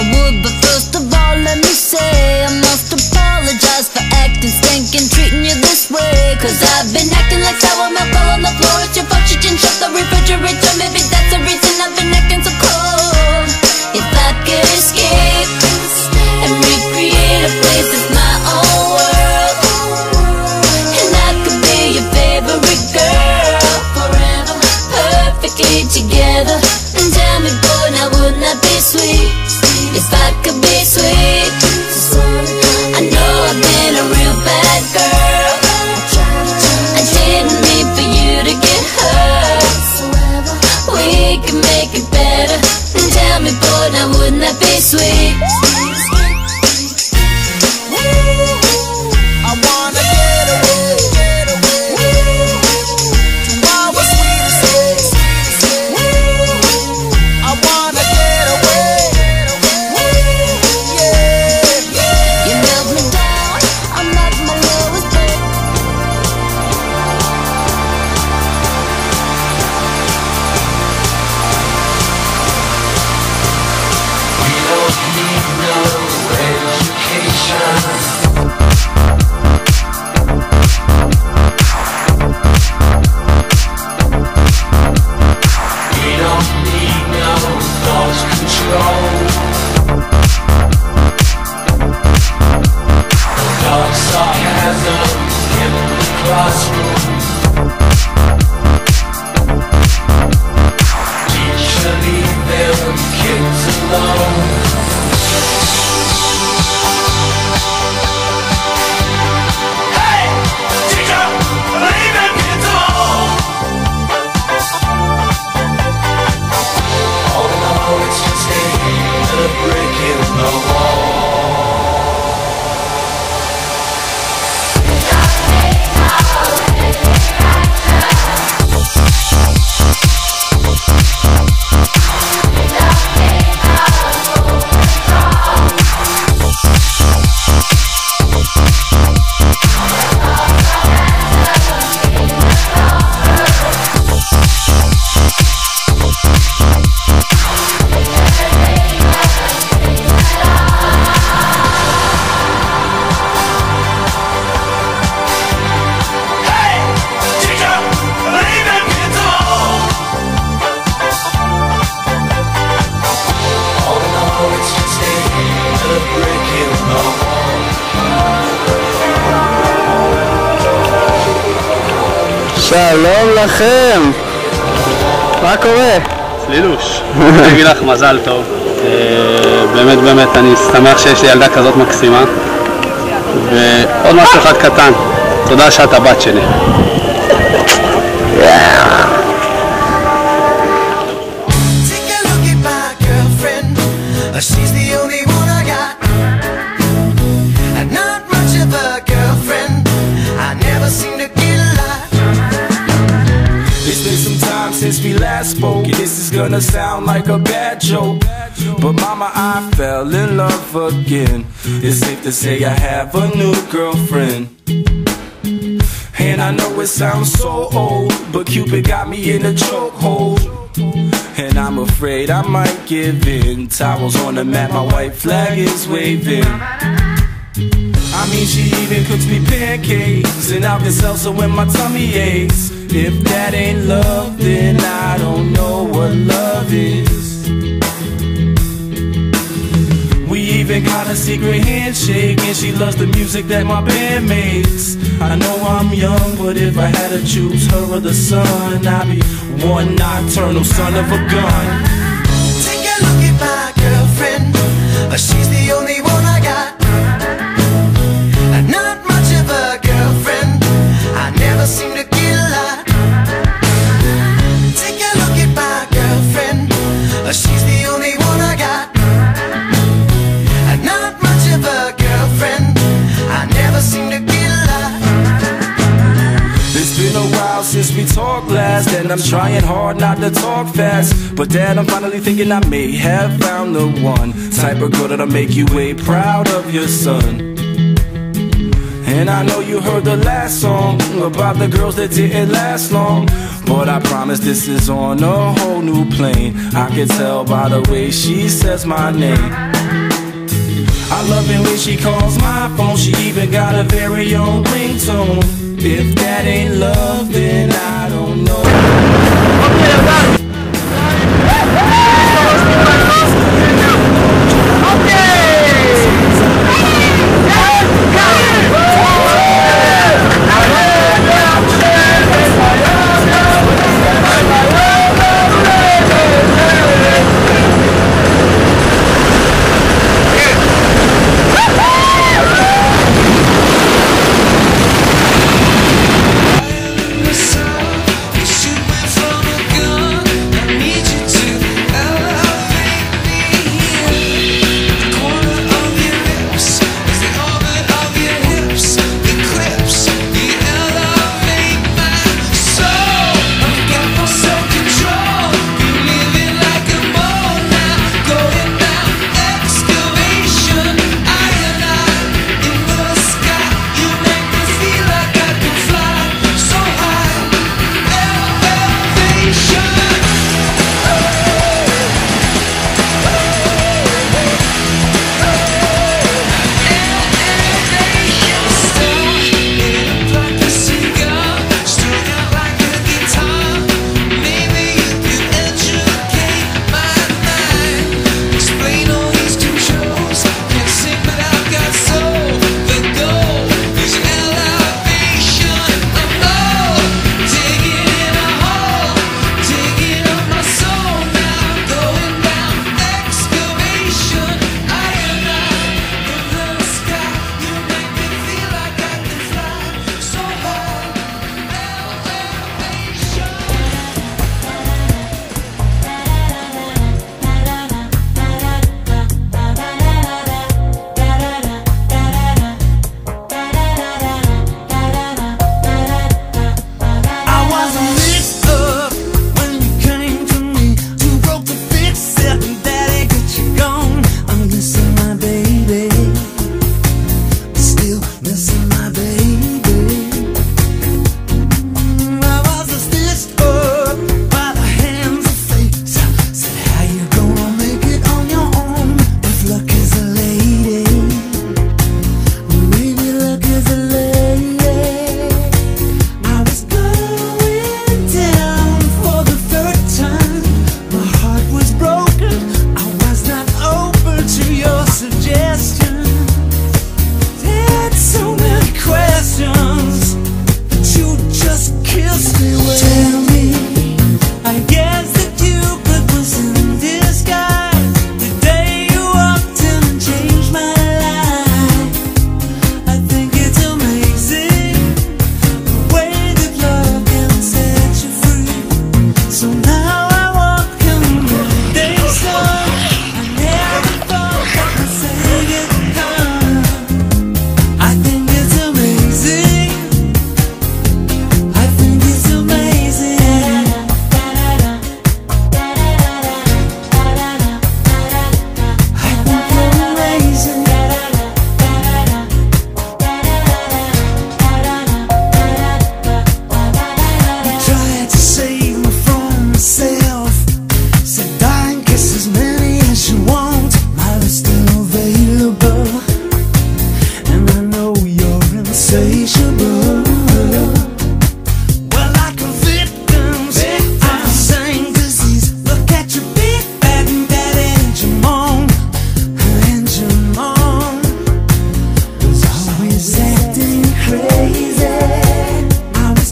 would, but first of all let me say I must apologize for acting stinking, treating you this way. Cause I've been acting like sour milk all on the floor. It's your fault you didn't shut the refrigerator. Maybe that's the reason I've been acting so cold. If I could escape and recreate a place that's my own world, and I could be your favorite girl forever, perfectly together. And tell me, boy, now wouldn't that be sweet? If I could be sweet. I know I've been a real bad girl. I didn't mean for you to get hurt. We can make it better. And tell me, boy, now wouldn't that be sweet? I wanna get away to our sweetest days. I wanna get away, yeah. You melt me down, I'm at my lowest point. We don't need no education. We don't need no thought control. No dark sarcasm in the classroom. Teacher, leave them kids alone. Hey! Teacher, leave them kids alone. All in all, it's just a brick in the wall. שלום לכם, מה קורה? צלילוש, אני אגיד לך מזל טוב. באמת באמת אני שמח שיש לי ילדה כזאת מקסימה. ועוד משהו אחד קטן, תודה שאת הבת שלי. She's the only one I got, and not much of a girlfriend. I never seem to get a lot. It's been some time since we last spoke, and this is gonna sound like a bad joke, but mama, I fell in love again. It's safe to say I have a new girlfriend. And I know it sounds so old, but Cupid got me in a chokehold. And I'm afraid I might give in. Towels on the mat, my white flag is waving. I mean, she even cooks me pancakes, and I've been salsa when my tummy aches. If that ain't love, then I don't know what love is. We even got a secret handshake, and she loves the music that my band makes. I know I'm young, but if I had to choose her or the sun, I'd be one nocturnal son of a gun. Take a look at my girlfriend, she's the only one I got. Not much of a girlfriend, I never seem to get a lot. Take a look at my girlfriend, she's the only one I got. Not much of a girlfriend, I never seem to get a lot. It's been a while since we talked last, and I'm trying hard not to talk fast, but Dad, I'm finally thinking I may have found the one type of girl that'll make you way proud of your son. And I know you heard the last song about the girls that didn't last long, but I promise this is on a whole new plane. I can tell by the way she says my name. I love it when she calls my phone. She even got a very own ringtone. If that ain't love, then I don't know. insatiable.